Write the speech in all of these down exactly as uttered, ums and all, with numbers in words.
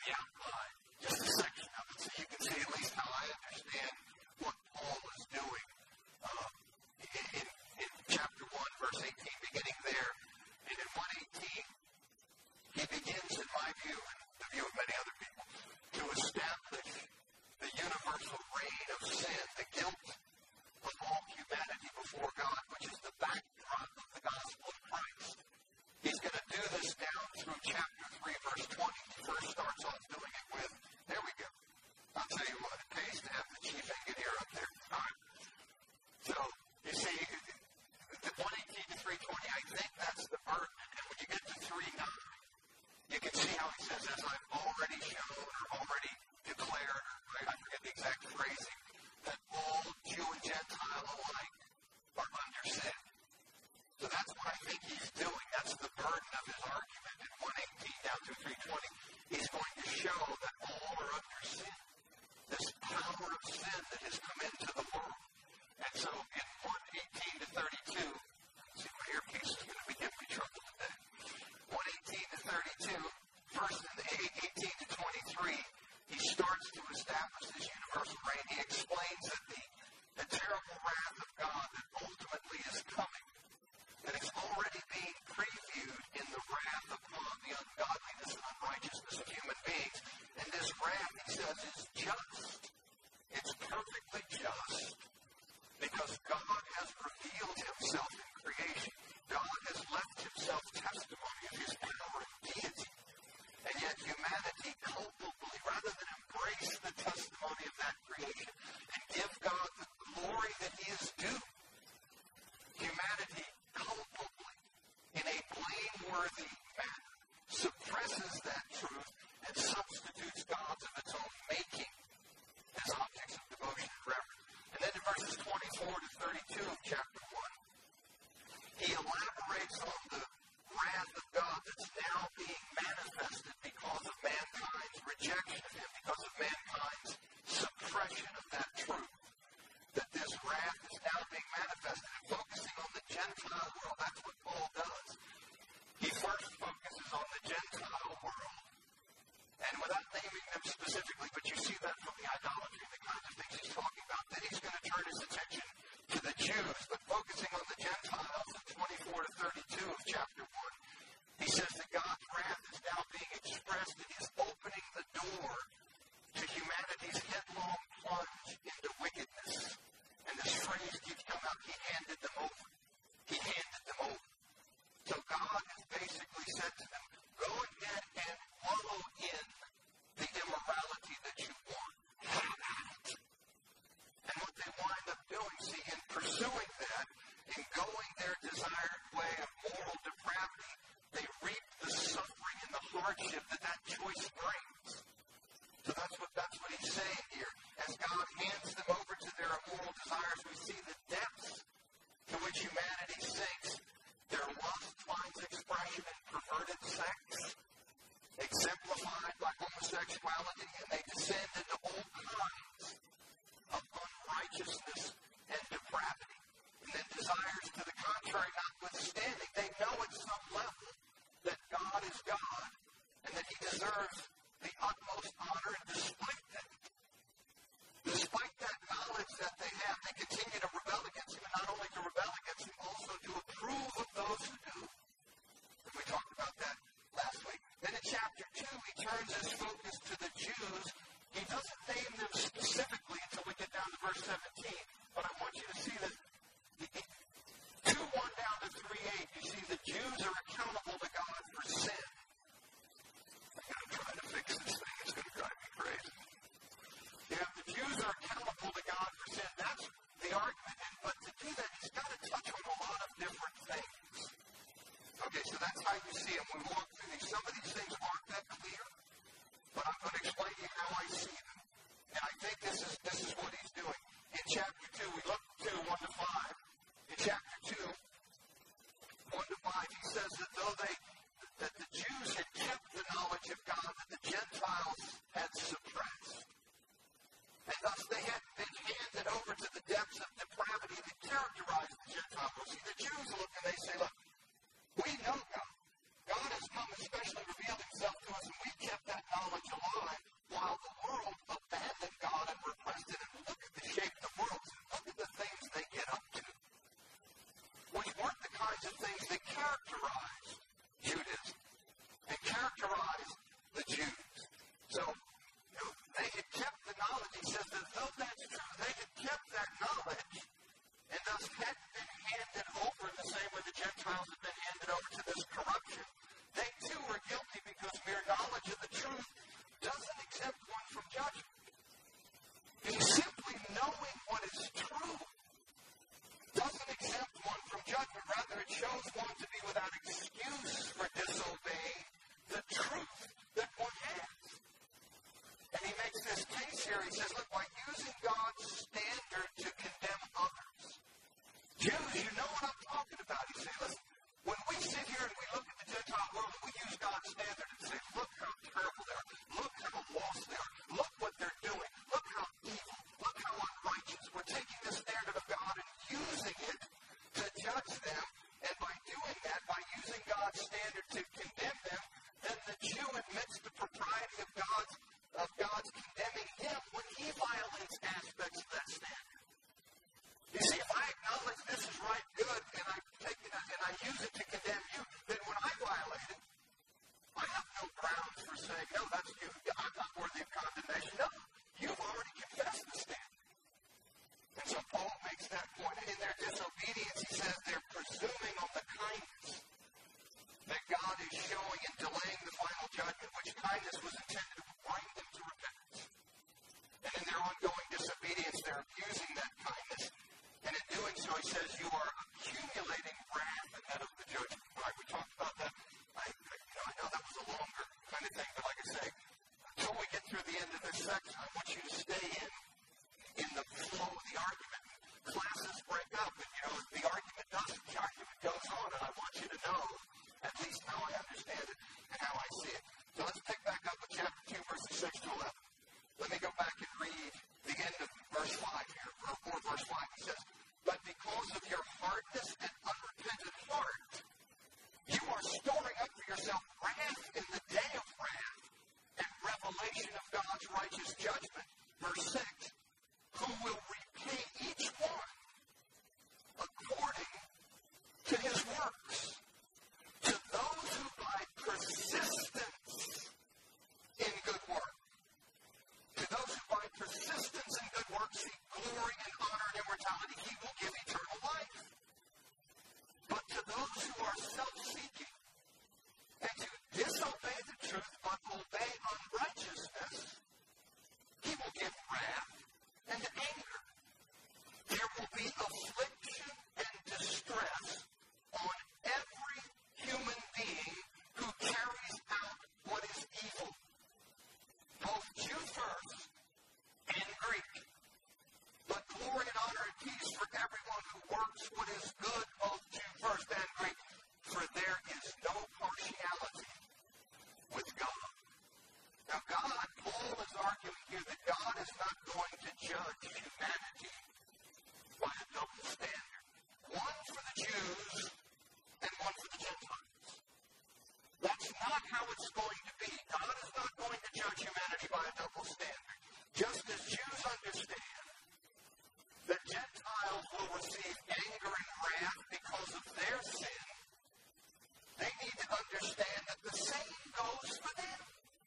the outline, just a section of it, so you can see at least how I understand what Paul is doing. Um, in, in chapter one, verse eighteen, beginning there, and in one eighteen, he begins, in my view, and the view of many other people, to establish the universal reign of sin, the guilt of all humanity before God, which is the backdrop of the gospel of Christ. He's going to do this down through chapter three, verse twenty. He first starts off doing it with, there we go. I'll tell you what, it pays to have the chief engineer up there. All right. So, you see, the one eighteen to three twenty, I think that's the burden. And when you get to three nine, you can see how he says, as I've already shown or already declared, or I forget the exact phrasing, that all Jew and Gentile alike are under sin. So that's what I think he's doing. That's the burden of his argument in one eighteen down through three twenty. He's going to show that all are under sin. This power of sin that has come into the world. And so in one eighteen to thirty-two, let's see, my earpiece is going to be giving me trouble today. one eighteen to thirty-two, first in the eighteen to twenty-three, he starts to establish this universal reign. He explains that the, the terrible wrath of God that ultimately is coming, that it's already being previewed in the wrath upon the ungodliness and unrighteousness of human beings. And this wrath, he says, is just. It's perfectly just because God has revealed himself in creation. God has left himself testimony of his power and deity. And yet humanity culpably, rather than embrace the testimony of that creation and give God the glory that he is due, humanity culpably, in a blameworthy manner, suppresses that truth and substitutes gods of its own making as objects of devotion and reverence. And then in verses twenty-four to thirty-two of chapter one, he elaborates on the wrath of God that's now being manifested because of mankind's rejection of him, because of mankind's suppression of that truth. That this wrath is now being manifested and focusing on the Gentile world. That's what Paul does. He first focuses on the Gentile world. And without naming them specifically, but you see that from the idolatry and the kinds of things he's talking about, then he's going to turn his attention to the Jews. But focusing on the Gentiles in twenty-four to thirty-two of chapter one, he says that God's wrath is now being expressed and he's opening the door to humanity's headlong plunge into wickedness. And this phrase keeps coming out, he handed them over. He handed them over. So God has basically said to them, go ahead and wallow in the immorality that you want. Have at it. And what they wind up doing, see, in pursuing that, in going their desired way of moral depravity, they reap the suffering and the hardship that that choice brings. So that's what that's what he's saying here. As God hands them over to their immoral desires, we see the depths to which humanity sinks. Their lust finds expression in perverted sex, exemplified by homosexuality, and they descend into all kinds of unrighteousness and depravity. And then desires to the contrary notwithstanding, they know at some level that God is God and that he deserves the utmost honor, and despite that, despite that knowledge that they have, they continue to rebel against him, and not only to rebel against him, also to approve of those who do. And we talked about that last week. Then in chapter two, he turns his focus to the Jews. He doesn't name them specifically until we get down to verse seventeen, but I want you to see that two one down to three eight, you see the Jews are accountable to God for sin. I'm going to try to fix this thing. It's going to drive me crazy. Yeah, the Jews are accountable to God for sin. That's the argument. And, but to do that, he's got to touch on a lot of different things. Okay, so that's how you see them. We walk through these. Some of these things aren't that clear, but I'm going to explain to you how I see them. And I think this is this is what he's doing. In chapter two, we look to one to five. In chapter two, one to five, he says that though they that the Jews had kept the knowledge of God that the Gentiles had suppressed. And thus they had been handed over to the depths of depravity that characterized the Gentile world. See, the Jews look and they say, look, we know God. God has come, especially revealed himself to us, and we kept that knowledge alive. characterized Judaism and characterized the Jews. So, you know, they had kept the knowledge. He says that though that's true, they had kept that knowledge and thus hadn't been handed over the same way the Gentiles had been handed over to this corruption. They too were guilty because mere knowledge of the truth doesn't exempt one from judgment. And simply knowing what is true doesn't exempt one from judgment. Rather, it shows one to be without excuse for disobeying the truth that one has. And he makes this case here. He says, look, by using God's standard to condemn others, Jews, you know what I'm talking about. He says, listen, when we sit here and we look at the Gentile world and we use God's standard and say, look how terrible they are, look how lost they are, look what they're doing, look how evil, look how unrighteous. We're taking the standard of God and using it to judge them, and by doing that, by using God's standard to condemn them, then the Jew admits the propriety of God's of God's condemning him when he violates aspects of that standard. You see, if I acknowledge this is right, good, and I take it and I use it to condemn you, then when I violate it, I have no grounds for saying, no, that's you. I'm not worthy of condemnation. No, you've already confessed the standard. And so Paul makes that point. In their disobedience, he says they're presuming on the kindness that God is showing and delaying the final judgment, which kindness was intended to bring them to repentance. And in their ongoing disobedience, they're abusing that kindness. And in doing so, he says, you are accumulating wrath ahead of the judgment. All right, we talked about that. I, I, you know, I know that was a longer kind of thing, but like I say, until we get through the end of this section, I want you to stay in, in the flow of the argument. Classes break up, and, you know, the argument doesn't, the argument goes on, and I want you to know at least how I understand it and how I see it. So let's pick back up with chapter two, verses six to eleven. Let me go back and read the end of verse five here, or, or verse five. He says, but because of your hardness and unrepentant heart, you are storing up for yourself wrath in the day of wrath and revelation of God's righteous judgment. Verse six, who will repay each one according to his works. To those who by persistence in good work, to those who by persistence in good work seek glory and honor and immortality, he will give eternal life. But to those who are self-seeking and who disobey the truth but obey unrighteousness, he will give wrath and anger. There will be affliction and distress on every human being who carries out what is evil, both Jew first and Greek. But glory and honor and peace for everyone who works what is good, both Jew first and Greek, for there is no partiality with God. Now God, Paul is arguing here that God is not going to judge humanity by a double standard. One for the Jews and one for the Gentiles. That's not how it's going to be. God is not going to judge humanity by a double standard. Just as Jews understand that Gentiles will receive anger and wrath because of their sin, they need to understand that the same goes for them.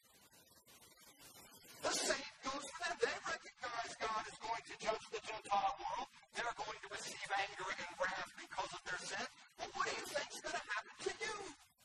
The same goes for them. They recognize God is going to judge the Gentile world. They're going to receive anger and wrath because of their sin. Well, what do you think is going to happen to you?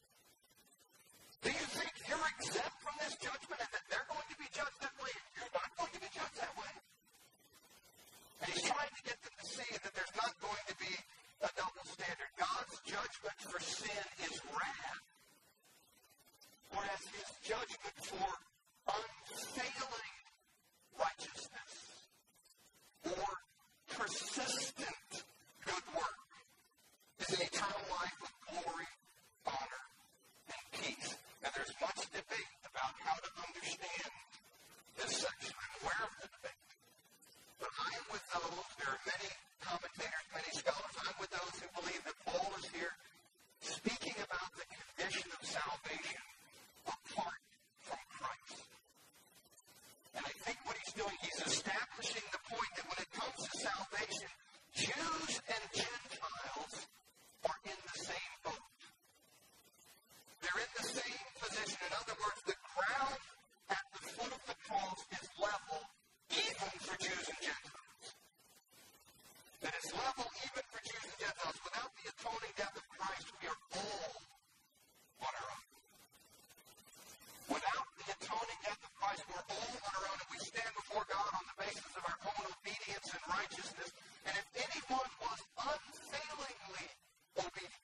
Do you think you're exempt from this judgment and that they're going to be judged that way and you're not going to be judged that way? And he's trying to get them to see that there's not going to be a double standard. God's judgment for sin is wrath, whereas his judgment for unfailing righteousness or persistent good work is an eternal life of glory, honor, and peace. And there's much debate about how to understand this section. I'm aware of the debate. But I am with those, there are many commentators, many scholars, I'm with those who believe that Paul is here speaking about the condition of salvation apart from Christ. And I think what he's doing, he's establishing the point that when it comes to salvation, Jews and Gentiles are in the same boat. They're in the same position. In other words, the ground at the foot of the cross is level, even for Jews and Gentiles. That it's level even for Jews and Gentiles. Without the atoning death of Christ, we are all on our own. Without the atoning death of Christ, we're all on our own, and we stand before God on the basis of our own obedience and righteousness. And if anyone was unfailingly obedient,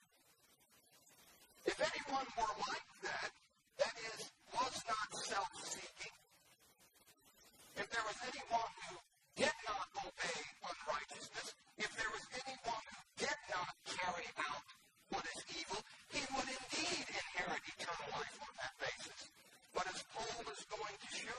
if anyone were like that, that is, was not self-seeking, if there was anyone who did not obey unrighteousness, if there was anyone who did not carry out what is evil, he would indeed inherit eternal life on that basis. But as Paul is going to show,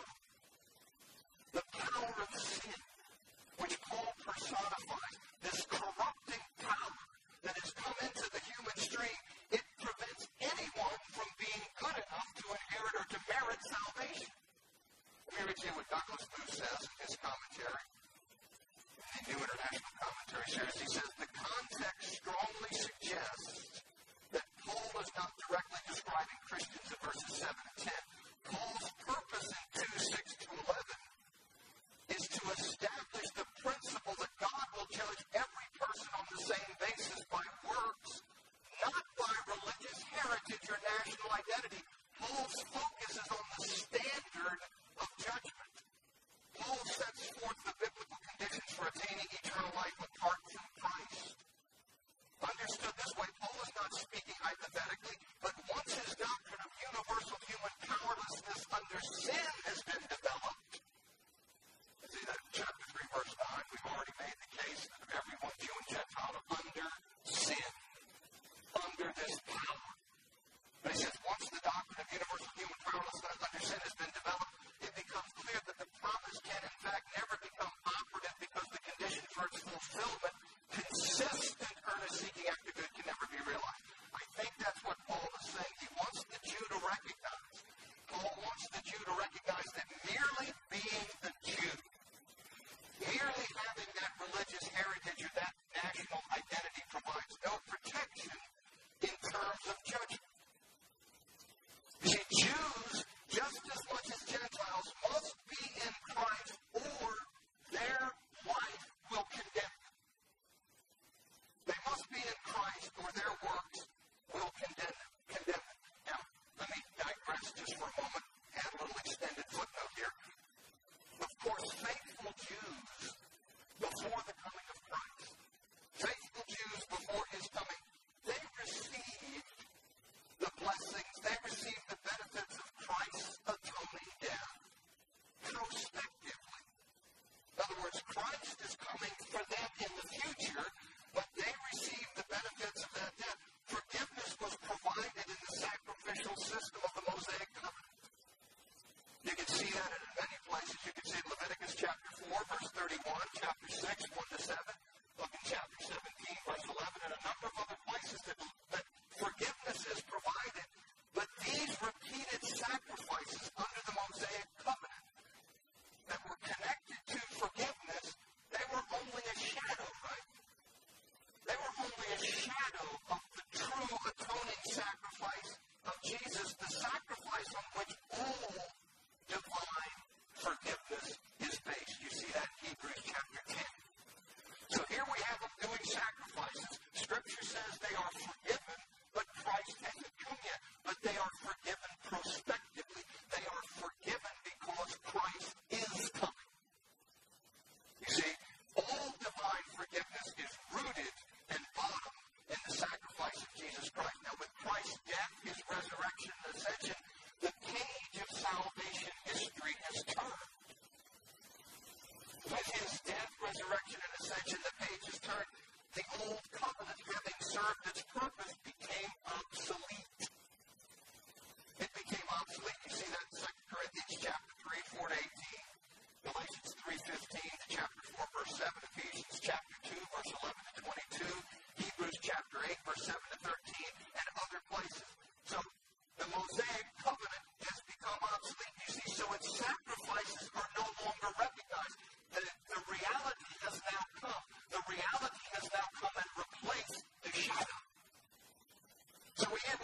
the power of sin, which Paul personifies, this corrupting power that has come into the human stream, it prevents anyone from being good enough to inherit or to merit salvation. Let me read to you what Douglas Moo says in his commentary, in the New International Commentary series. He says, the context strongly suggests that Paul is not directly describing Christians in verses seven and ten. Paul's purpose in two, six to eleven is to establish the principle that God will judge every person on the same basis by works, not by religious heritage or national identity. Paul's focus is on the standard of judgment. Paul sets forth the biblical conditions for attaining eternal life apart from Christ. Understood this way, Paul is not speaking hypothetically, but once his doctrine of universal human powerlessness under sin has been developed, see that in chapter three, verse nine, we've already made the case that everyone, Jew and Gentile, are under sin, under this power. But he says, once the doctrine of universal human powerlessness under sin has been developed, it becomes clear that the promise can, in fact, never become operative because the condition for its fulfillment, consistent earnest seeking after good, can never be realized. I think that's what Paul is saying.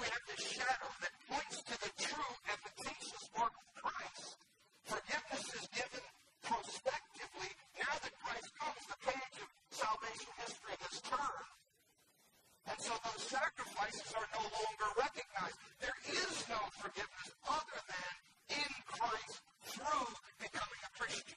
we have this shadow that points to the true efficacious work of Christ. Forgiveness is given prospectively. Now that Christ comes, the page of salvation history has turned. And so those sacrifices are no longer recognized. There is no forgiveness other than in Christ through becoming a Christian.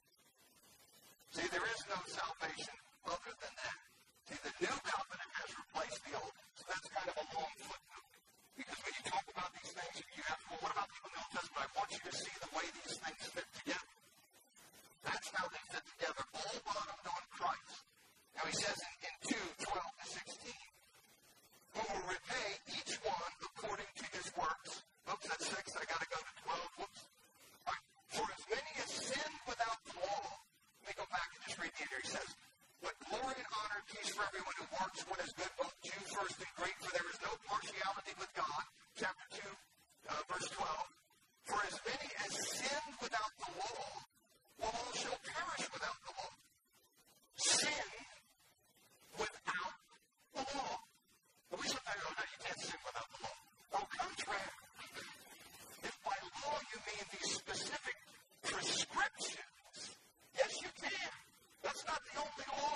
See, there is no salvation other than that. See, the new covenant has replaced the old. So that's kind of a long footnote. Because when you talk about these things, you have, well, what about the Old Testament? I want you to see the way these things fit together. That's how they fit together, all bottomed on Christ. Now he says in, in two, twelve to sixteen, who will repay each one according to his works. Oops, that's six. I got to go to twelve. Whoops. All right. For as many as sinned without the law. Let me go back and just read the end here. He says, but glory and honor and peace for everyone who works what is good, both Jew first and Greek, for there is no partiality with God. Chapter two, uh, verse twelve. For as many as sinned without the law, will all shall perish without the law. Sin without the law. We sometimes go, no, you can't sin without the law. Au contraire. If by law you mean these specific prescriptions, yes, you can. That's not the only law.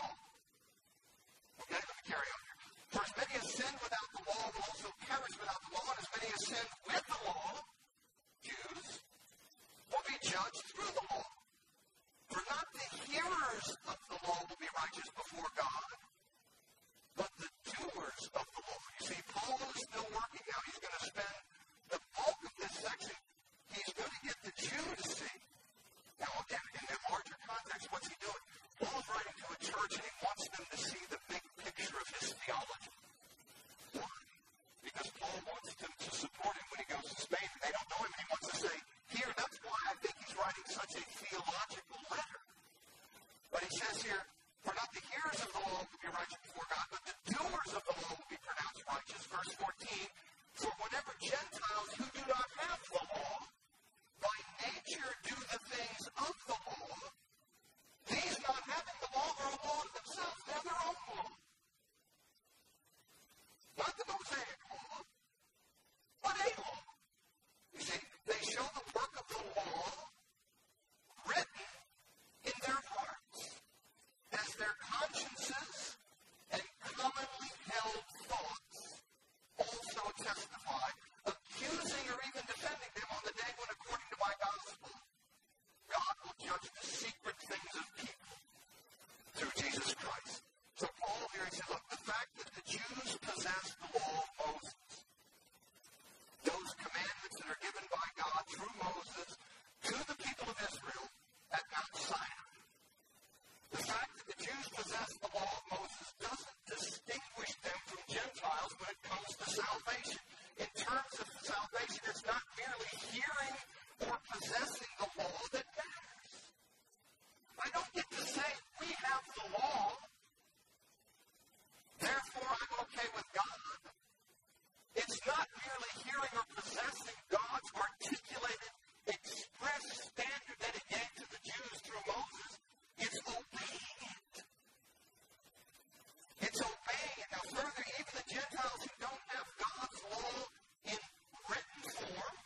Okay, let me carry on here. For as many as sinned without the law will also perish without the law, and as many as sinned with the law, Jews, will be judged through the law. For not the hearers of the law will be righteous before God, but the doers of the law. You see, Paul is still working now. He's going to spend the bulk of this section. He's going to get the Jew to see. Now, again, in the larger context, what's he doing? Paul's writing to a church, and he wants them to see the big picture of his theology. Why? Because Paul wants them to support him when he goes to Spain, and they don't know him, and he wants to say, here, that's why I think he's writing such a theological letter. But he says here, for not the hearers of the law will be righteous before God, but the doers of the law will be pronounced righteous. Verse fourteen, for whenever Gentiles who do not have the law, by nature do the things of the law, these not having the law are a law of themselves. They're their own law. Not the Mosaic law, but a law. You see, they show the work of the law written in their hearts as their consciences and commonly held thoughts also testify, accusing or even defending them on the day when, according to my gospel, God will judge the secret things of people through Jesus Christ. So Paul here, he said, look, the fact that the Jews possess the law of Moses, those commandments that are given by God through Moses to the people of Israel at Mount Sinai, the fact that the Jews possess the law of Moses doesn't distinguish them from Gentiles when it comes to salvation. In terms of salvation, it's not merely hearing or possessing the law that matters. I don't get to say, we have the law, therefore I'm okay with God. It's not merely hearing or possessing God's articulated, express standard that he gave to the Jews through Moses. It's obeying it. It's obeying it. Now further, even the Gentiles who don't have God's law in written form,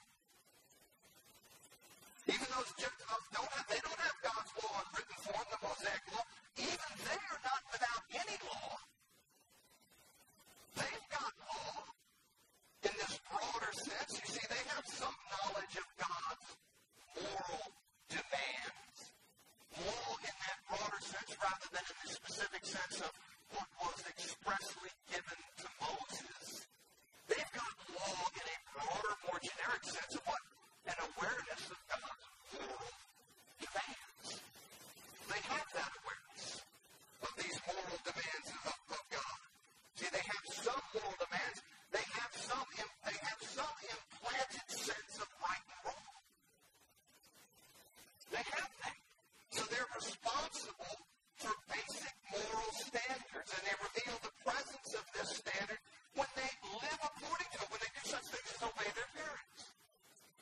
even those Gentiles don't have, they don't have God's law in written form, the Mosaic law, even they are not without any law. They've got law in this broader sense. You see, they have some knowledge of God's moral demands. Law in that broader sense rather than in the specific sense of what was expressly given to Moses. They've got law in a broader, more generic sense of what? An awareness of God's moral demands. They have that awareness of these moral demands of, of God. See, they have some moral demands. They have some, they have some implanted sense of right and wrong. They have that. So they're responsible for basic moral standards, and they reveal the presence of this standard when they live according to it, when they do such things as obey their parents.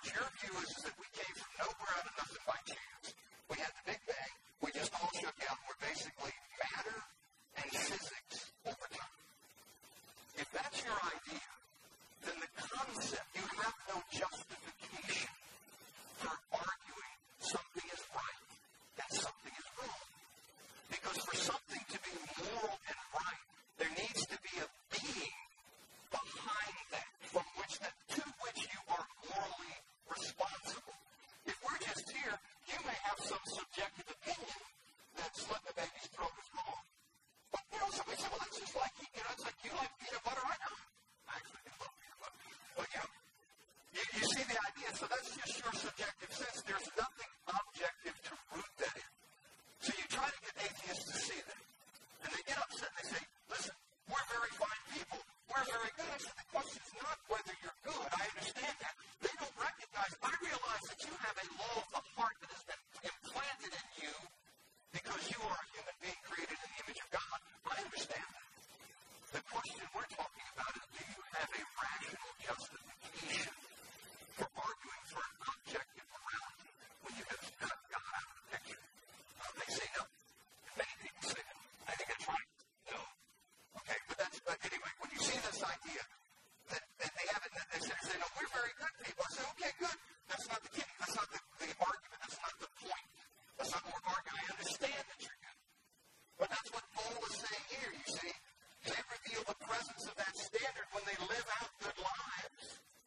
words, your view is that we came from nowhere out of nothing by chance. We had the Big Bang. We just all shook out. We're basically matter and physics over time. If that's your idea, then the concept, you have no justification for arguing something is right and something is wrong. Because for something to be moral and right, there needs to be a being behind that, from which that, to which you are morally responsible. If we're just here, you may have some subjective opinion that slit the baby's throat is wrong. But you know, somebody said, well, that's just like, you know, it's like you like peanut butter, I know. I actually do love peanut butter. But you know, you, you see the idea, so that's just your subjective sense. There's nothing objective to root that in. So you try to get atheists to see that. And they get upset and they say, listen, we're very fine people. We're very good. I said, the question is not whether you're good. I understand that. They don't recognize, I realize that you have a law of the heart that has been implanted in you because you are a human being created in the image of God. I understand that. The question we're talking about is, do you have a rational justification for arguing for an objective morality when you have cut God out of the picture? Uh, they say no. Many people say no. I think that's right. No. Okay, but that's, but anyway, when you see this idea that, that they have it, they say, say, no, we're very good people. I say, okay, good. That's not the key. That's not the, the argument. That's not the point. That's not what we're arguing. I understand that you're good. But that's what Paul is saying here, you see. They reveal the presence of that standard when they live out good lives.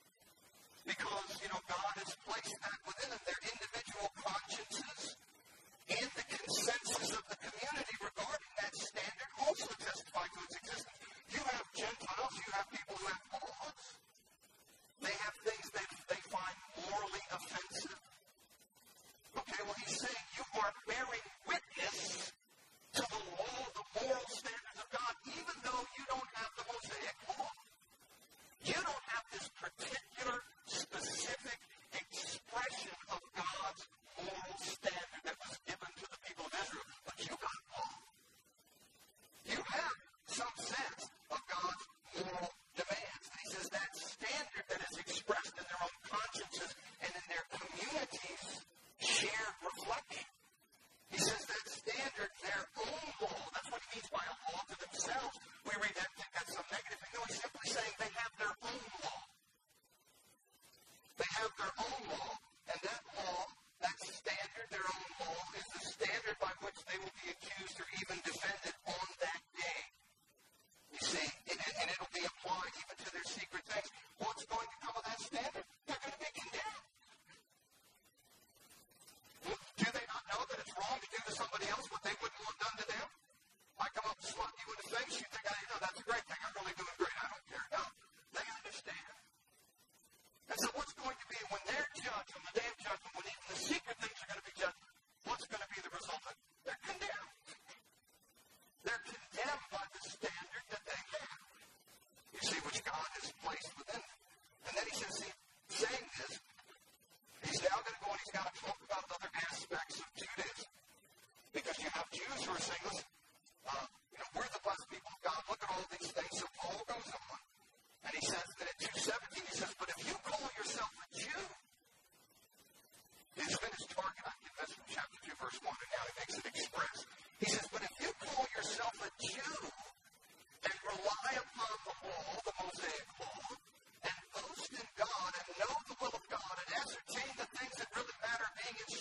Because, you know, God has placed that within them, their individual consciences and the consensus of the community regarding that standard also testify to its existence. You have Gentiles, you have people who have laws. They have things that they find morally offensive. Okay, well, he's saying you are bearing witness to the law, the moral standards of God, even though you don't have the Mosaic law. You don't have this particular, specific expression of God's moral standard that was given to the people of Israel, but you got law. You have some sense of God's moral demands. And he says that standard that is expressed in their own consciences and in their communities' shared reflection. He says that standard, their own law, that's what he means by a law to themselves. We read that and think that's some negative thing. No, he's simply saying they have their own law. They have their own law, and that law, that standard, their own law, is the standard by which they will be accused or even defended on that day. You see, and, and it'll be applied even to their secret things. What's going to come of that standard? They're going to be condemned. Do they not know that it's wrong to do to somebody else what they wouldn't want done to them? I come up and slap you in the face, you think, I know that's a great thing. I'm really doing great. I don't care. No, they understand. And so what's going to be when they're judged, on the day of judgment, when even the secret things are going to be judged, what's going to be the result of it? They're condemned. They're condemned by the standard that they have. You see, which God has placed within them. And then he says, see, saying this, he's now going to go and he's got to talk about other aspects of Judaism. Because you have Jews who are saying, listen, uh, you know, we're the blessed people of God. Look at all these things. So Paul goes on. And he says that in two seventeen, he says, but if you call yourself a Jew, he's been his target, I'm convinced, from chapter two, verse one, and now he makes it express. He says, but if you call yourself a Jew and rely upon the law, the Mosaic law, and boast in God and know the will of God and ascertain the things that really matter being in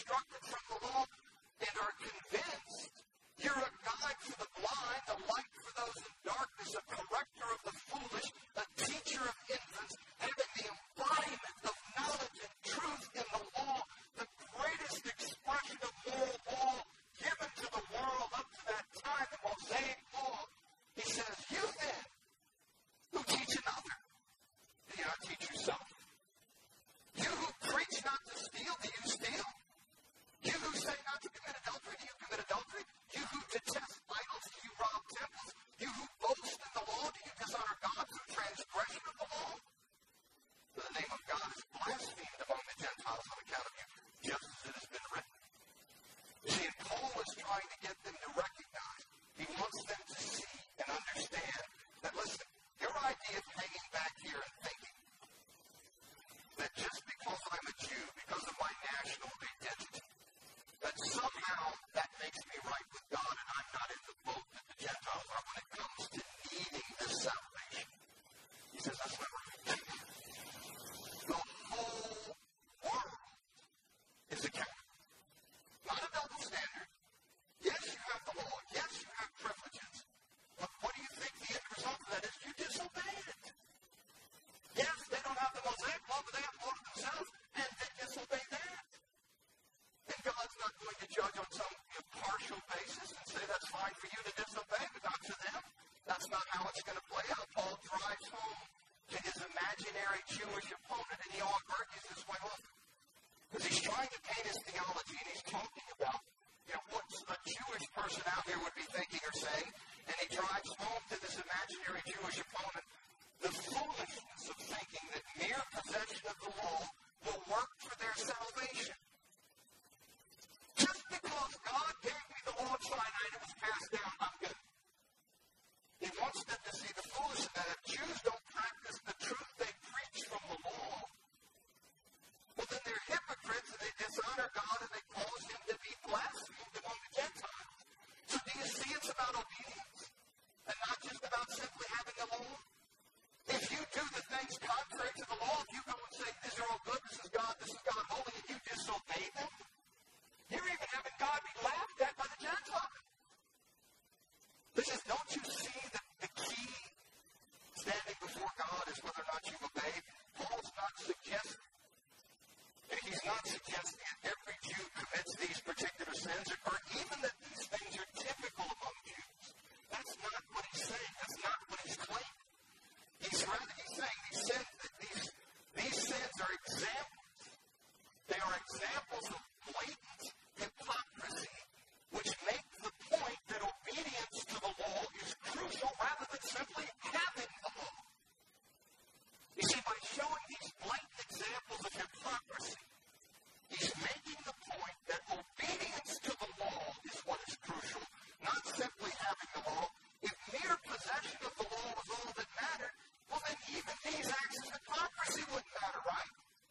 for you to disobey, but not to them. That's not how it's going to play out. Paul drives home to his imaginary Jewish opponent, and he argues this way often. Because he's trying to paint his theology, and he's talking about, you know, what a Jewish person out here would be thinking or saying, and he drives home to this imaginary Jewish opponent the foolishness of thinking that mere possession of the law will work for their salvation. Just because God gave me the law at Sinai and it was passed down, I'm good. He wants them to see the foolishness that if Jews don't practice the truth they preach from the law, well, then they're hypocrites and they dishonor God and they cause him to be blasphemed among the Gentiles. So do you see it's about obedience and not just about simply having a law? If you do the things contrary to the law, if you go and say, these are all good, this is God, this is God holy, and you disobey them, you're even having God be laughed at by the Gentiles. Listen, don't you see that the key standing before God is whether or not you've obeyed? Paul's not suggesting, and he's not suggesting that every Jew commits these particular sins, or even that these things are typical among Jews. That's not what he's saying. That's not what he's claiming. He's rather he's saying these sins, these, these sins are examples. They are examples of blatant hypocrisy, which make the point that obedience to the law is crucial rather than simply having the law. You see, by showing these blatant examples of hypocrisy, he's making the point that obedience to the law is what is crucial, not simply having the law. If mere possession of the law was all that mattered, well, then even these acts of hypocrisy wouldn't matter, right?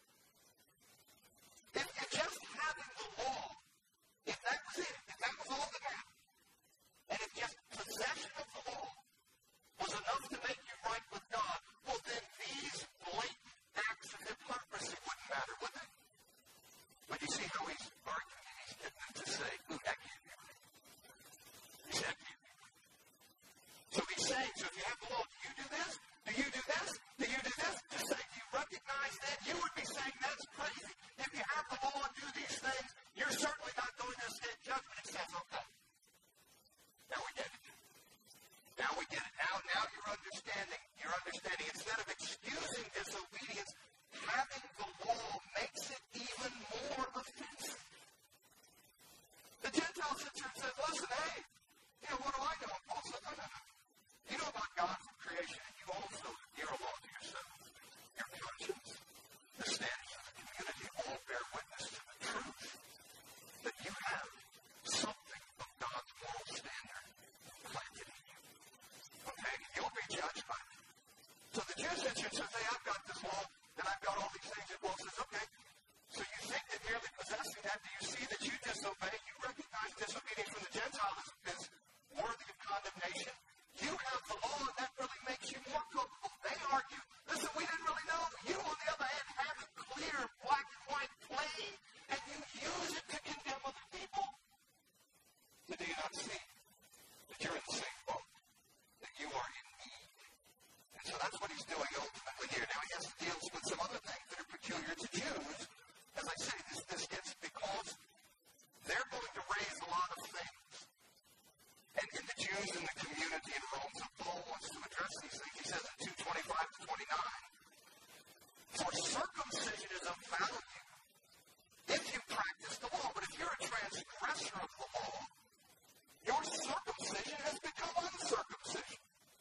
If, if just having the law, if that was it, if that was all that mattered, and if just possession of the law was enough to make you right with God, well, then these blatant acts of hypocrisy wouldn't matter, would they? But you see how he's arguing, and he's getting them to say, ooh, that can't be right. He said, that can't be right. So he's saying, so if you have the law, do you do this? Do you do this? Do you do this? Just say, do you recognize that? You would be saying that's crazy. If you have the law and do these things, you're certainly not going to escape judgment. It says, okay. Now we get it. Now we get it. Now, now you're understanding. You're understanding. Instead of excusing disobedience, having the law makes it even more offensive. The Gentile sits here and says, listen, hey, you know, what do I know? Paul says, no, no, no. You know about God from creation, and you also hear a law to yourself. Your conscience, the standards of the community all bear witness to the truth that you have something of God's moral standard planted in you. Okay? You'll be judged by it. So the Jew sits here and says, hey, I've got this law, and I've got all these things. And Paul says, okay, so you think that merely possessing that, do you see that you disobey? You recognize disobedience from the Gentile is, is worthy of condemnation. You have the law, and that really makes you more culpable. They argue, listen, we didn't really know. You, on the other hand, have it clear, black and white, plain, and you use it to condemn other people. So do you not see that you're in the same boat, that you are in need? And so that's what he's doing ultimately here. Now he has to deal with some other things that are peculiar to Jews. As I say, this, this gets because they're going to raise a lot of things. And in the Jews in the community in Rome, so Paul wants to address these things. He says in two twenty-five to twenty-nine, for circumcision is of value if you practice the law. But if you're a transgressor of the law, your circumcision has become uncircumcision.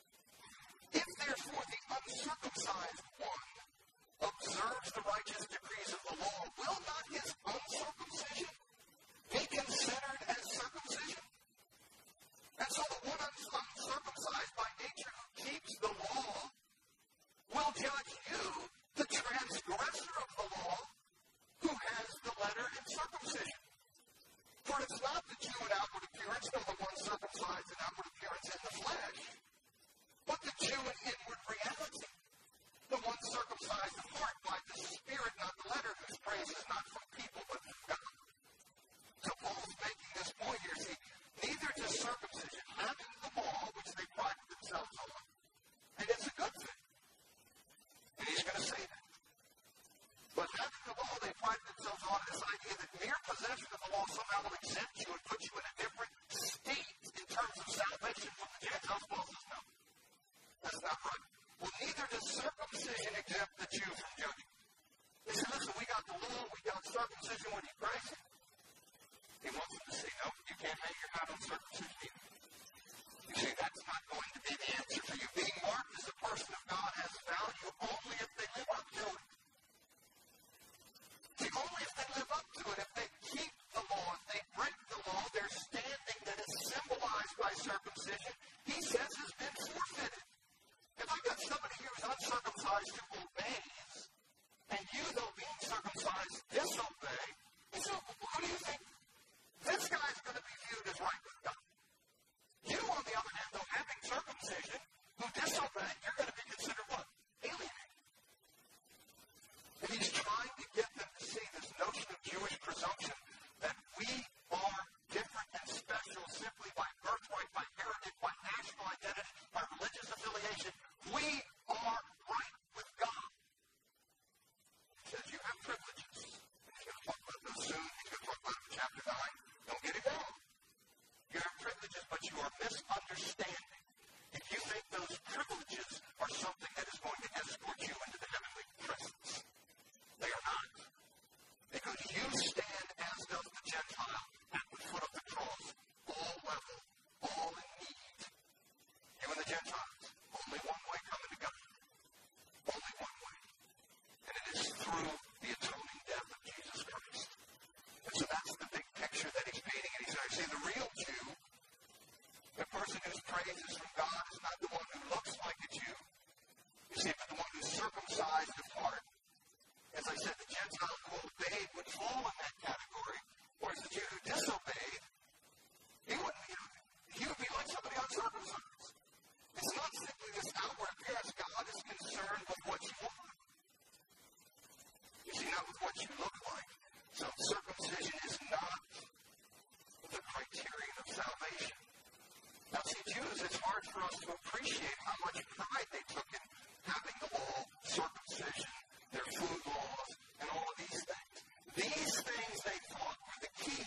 If therefore the uncircumcised one observes the righteous decrees of the law, will not his uncircumcision be considered as circumcision? And so the one uncircumcised by nature who keeps the law will judge you, the transgressor of the law, who has the letter in circumcision. For it's not the Jew in outward appearance, nor the one circumcised in outward appearance in the flesh, but the Jew in inward reality, the one circumcised of heart by the Spirit, not the letter, whose praise is not from people, but from God. So Paul's making this point here, see, neither does circumcision, having the law, which they pride themselves on, and it's a good thing. And he's going to say that. But having the law they pride themselves on, this idea that mere possession of the law somehow will exempt you and put you in a different state in terms of salvation. circumcision when he prays it. He wants them to say, no, you can't hang your hat on circumcision either. You see, that's not going to be the answer for you. Being marked as a person of God has value only if they live up to it. See, only if they live up to it, if they keep the law, if they break the law, their standing that is symbolized by circumcision, he says has been forfeited. If I got somebody here who's uncircumcised who obeys, and you, though being circumcised, disobey, he said, who do you think? This guy's going to be viewed as right with God. You, on the other hand, though having circumcision, who disobey, you're going to be considered what? Alienated. And he's trying to get them to see this notion of Jewish presumption that we are different and special simply by birthright, by heritage, by national identity, by religious affiliation. We are right with God. He says you have privileges. And he's going to talk about those soon. He's going to talk about it in chapter nine. Don't get it wrong. You have privileges, but you are misunderstanding. If you think those privileges are something that is going to escort you into the heavenly presence, they are not. Because you stand, as does the Gentile, at the foot of the cross, all level, all in need. You and the Gentiles, only one way coming to God. Only one way. And it is through the atoning death of Jesus Christ. And so that's the big picture that he's painting. And he's saying, see, the real Jew, the person whose praise is from God, is not the one who looks like a Jew. You see, but the one who's circumcised of heart. As I said, the Gentile who obeyed would fall in that category, whereas the Jew who disobeyed, he wouldn't, you know, he would be like somebody uncircumcised. It's not simply this outward appearance. God is concerned with what you are. You see, not with what you look like. So circumcision is not the criterion of salvation. Now, see, Jews, it's hard for us to appreciate how much pride they took in having the law, circumcision, their food laws, and all of these things. These things they thought were the key.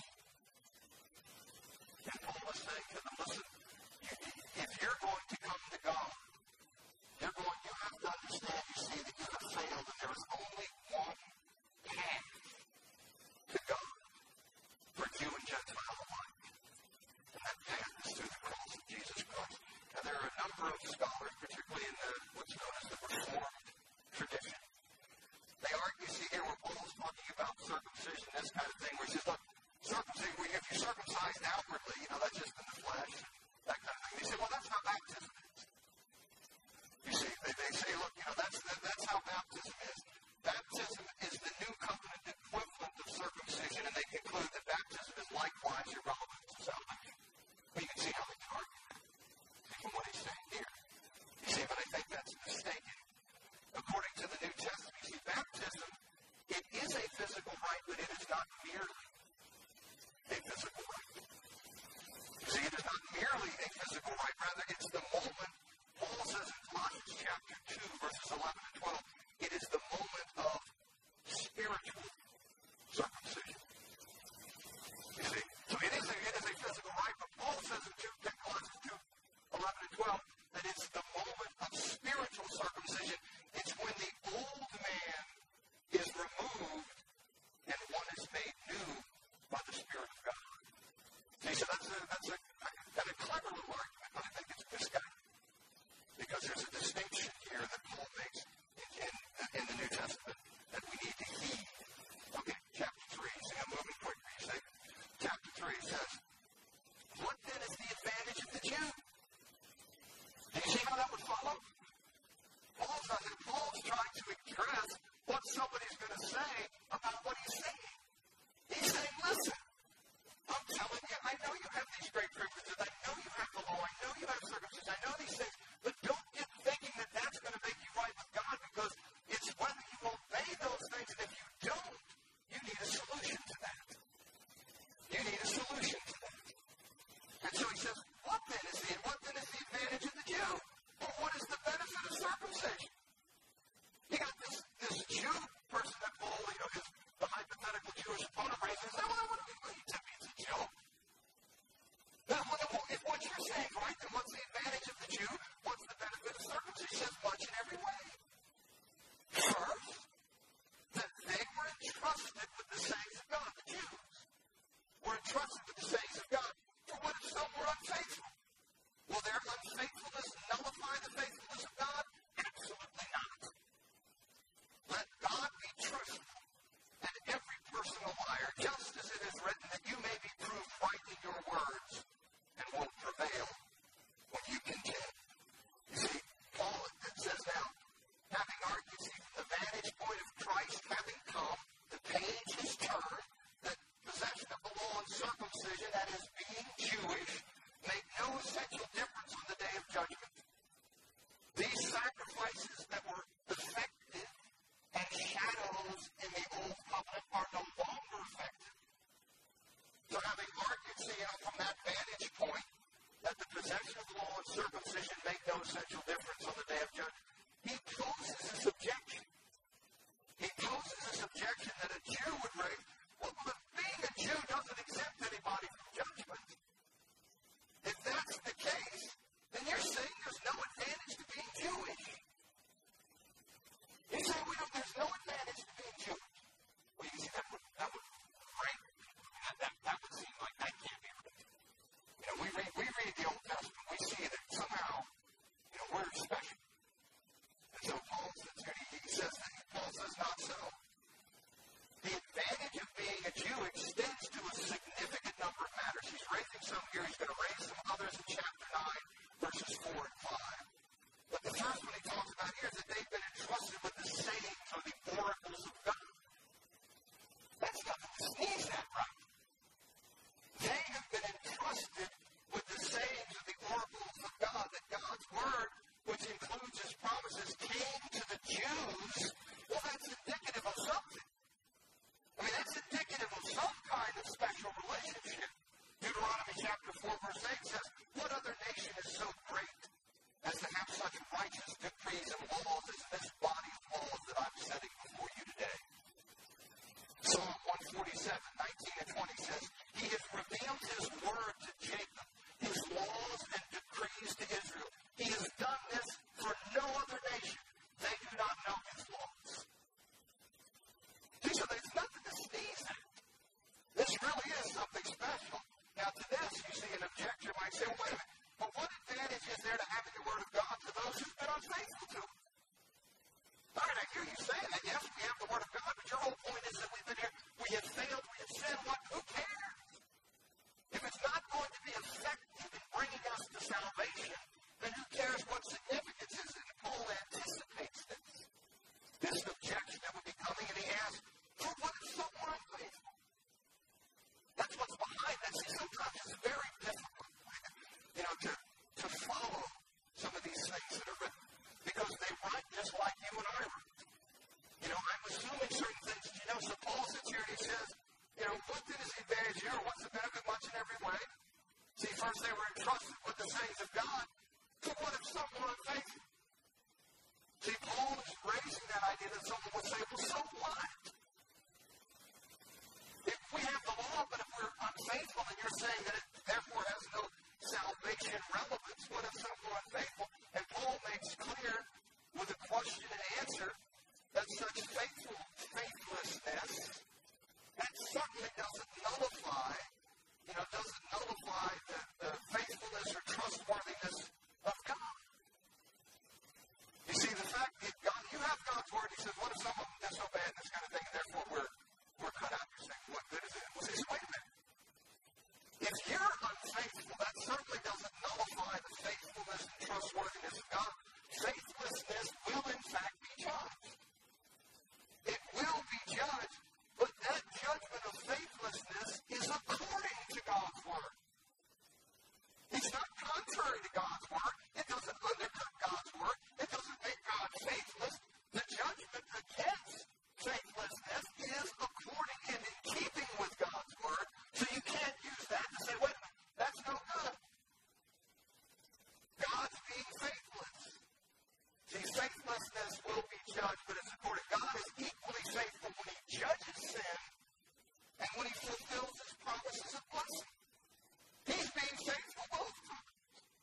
And Paul was saying to them, listen, you, if you're going to come to God, you're going, you have to understand, you see, that you have failed, and there is only one path to God for Jew and Gentile alike. And that path is through the cross of Jesus Christ. Now, there are a number of scholars, particularly in the, what's known as the Reformed tradition. They argue, see here where Paul's talking about circumcision, this kind of thing, where he says, look, circumcision, if you're circumcised outwardly, you know, that's just in the flesh, that kind of thing. They say, well, that's how baptism is. You see, they, they say, look, you know, that's, that, that's how baptism is. Baptism is the new covenant equivalent of circumcision, and they conclude that baptism is likewise irrelevant to salvation. Well, you can see how they can argue that, from what he's saying here. You see, but I think that's mistaken. According to the New Testament, you see, baptism, it is a physical rite, but it is not merely a physical rite. You see, it is not merely a physical rite, rather it's the moment, Paul says in Colossians chapter two, verses eleven and twelve, it is the moment of spiritual circumcision. You see, so it is a, it is a physical rite, but Paul says in Colossians two, eleven and twelve, that it's the moment of spiritual circumcision. It's when the old man is removed and one is made new by the Spirit of God. See, so that's a, that's a, kind of clever little argument, but I think it's misguided. Because there's a distinction here that Paul makes essential difference on the day of judgment. He poses this objection. He poses this objection that a Jew would raise. Well, if being a Jew doesn't exempt anybody from judgment, if that's the case, then you're saying there's no advantage to being Jewish. You say, we don't, there's no advantage to being Jewish. Well, you see, that would, that would, right? That, that, that would seem like that can't be right. You know, we read, we read the Old Testament, we see that somehow, you know, we're special. And so Paul says, he, he says that, Paul says not so. The advantage of being a Jew extends to a significant number of matters. He's raising some here. He's going to raise some others in chapter nine, verses four and five. But the first one he talks about here is that they've been entrusted with the sayings or the oracles of God. That's nothing to sneeze at, right? They have been entrusted with the sayings or the oracles of God, that God's word, which includes his promises, came to the Jews. Well, that's indicative of something. I mean, that's indicative of some kind of special relationship. Deuteronomy chapter four, verse eight says, what other nation is so great as to have such righteous decrees and laws as this body of laws that I'm setting before you today? Psalm one forty-seven, nineteen and twenty says, he has revealed his word to Jacob, his laws and decrees to Israel. He has done this for no other nation. They do not know his laws. See, so there's nothing to sneeze at. This really is something special. Now, to this, you see an objector might say, well, wait a minute, but what advantage is there to having the word of God to those who've been unfaithful to it? All right, I hear you saying that. Yes, we have the word of God, but your whole point is that we've been here, we have failed, we have sinned. What? Who cares? If it's not going to be effective in bringing us to salvation, then who cares what significance is it? And Paul anticipates this. This objection that would be coming, and he asks, well, what if someone unfaithful? That's what's behind that. See, sometimes it's very difficult, you know, to, to follow some of these things that are written, because they write just like you and I write. You know, I'm assuming certain things, you know, so Paul sits here and he says, you know, what then is the advantage here, or what's the benefit much in every way? See, first they were entrusted with the sayings of God, but what if someone unfaithful? See, Paul is raising that idea that someone would say, well, so what? If we have the law, but if we're unfaithful, then you're saying that it therefore has no salvation relevance. What if someone unfaithful? And Paul makes clear with a question and answer that such faithful faithlessness, that certainly doesn't nullify, you know, doesn't nullify the, the faithfulness or trustworthiness of God. You see, the fact that God, you have God's word, he says, what if someone disobeyed this kind of thing, and therefore we're, we're cut out? You're saying, what good is it? Well, he says, wait a minute. If you're unfaithful, that certainly doesn't nullify the faithfulness and trustworthiness of God. Faithlessness will, in fact, be judged. It will be judged, but that judgment of faithlessness is according to God's word. It's not contrary to God's word. It doesn't undercut God's word. It doesn't make God faithless. The judgment against faithlessness is according and in keeping with God's word. So you can't use that to say, wait a minute, that's no good. God's being faithless. See, faithlessness will be judged, but it's according. God is equally faithful when he judges sin and when he fulfills his promises of blessing. He's being faithful both times.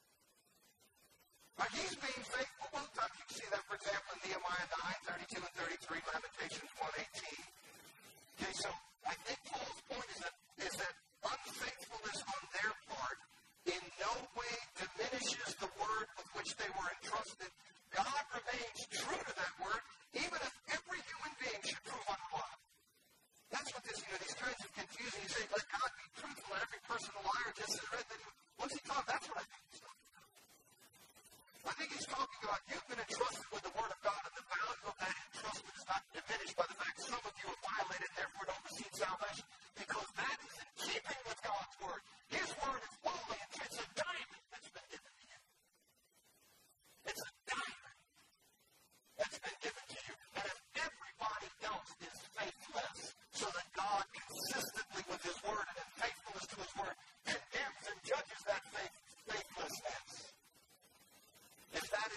Now, he's being faithful both times. You can see that, for example, in Nehemiah nine, thirty-two and thirty-three, Lamentations one eighteen. Okay, so I think Paul's point is that, is that unfaithfulness on their part in no way diminishes the word with which they were entrusted. God remains true to that word, even if every human being should prove unreliable. That's what this, you know, these kinds of confusion. You say, let God be truthful, let every person a liar, just as read. What's he talking? That's what I think he's talking about. I think he's talking about you've been entrusted with the word of God, and the value of that entrustment is not diminished by the fact some of you have violated and therefore don't receive salvation, because that is in keeping with God's word. His word is holy, and it's a diamond that's been given to you. It's a diamond that's been given to you. And if everybody else is faithless, so that God consistently with his word and in faithfulness to his word condemns and judges that faith, faithlessness. If that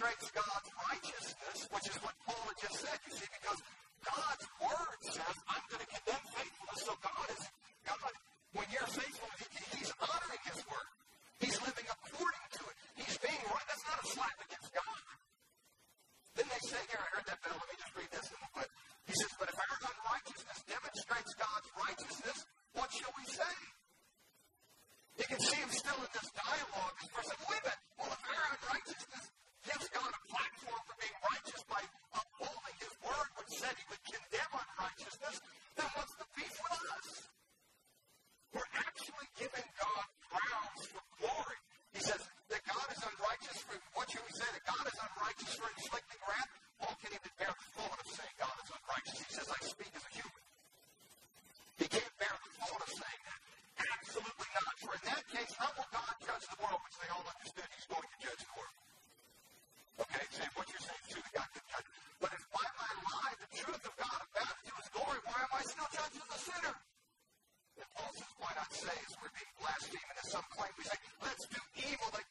demonstrates God's righteousness, which is what Paul had just said, you see, because God's word says, I'm going to condemn faithfulness. So God is, God, when you're faithful, he, he's honoring his word. He's living according to it. He's being right. That's not a slap against God. Then they say here, I heard that bell. Let me just read this a little bit. He says, but if our unrighteousness demonstrates God's righteousness, what shall we say? You can see him still in this dialogue. This person, wait a minute. Well, if our unrighteousness gives God a platform for being righteous by upholding his word, which said he would condemn unrighteousness, then what's the beef with us? We're actually giving God grounds for glory. He says that God is unrighteous for, what should we say? That God is unrighteous for inflicting wrath? Paul can't even bear the thought of saying God is unrighteous. He says, I speak as a human. He can't bear the thought of saying that. Absolutely not. For in that case, how will God judge the world? Which they all understood he's going to judge the world. Okay, so what you're saying is true that God could judge. But if by my lie the truth of God abounds to his glory, why am I still judging the sinner? And Paul says, why not say, as we're being blaspheming, as some claim, we say, let's do evil that